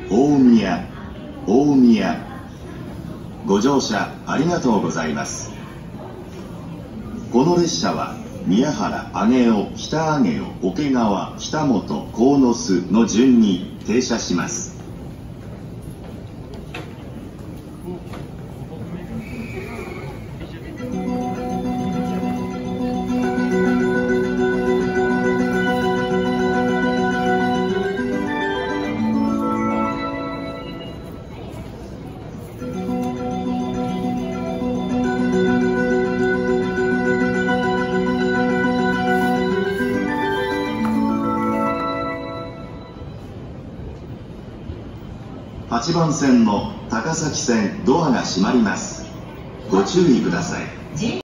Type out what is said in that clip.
大宮、大宮。ご乗車ありがとうございます。この列車は宮原、上尾、北上尾、桶川、北本、鴻巣の順に停車します。8番線の高崎線ドアが閉まります。ご注意ください。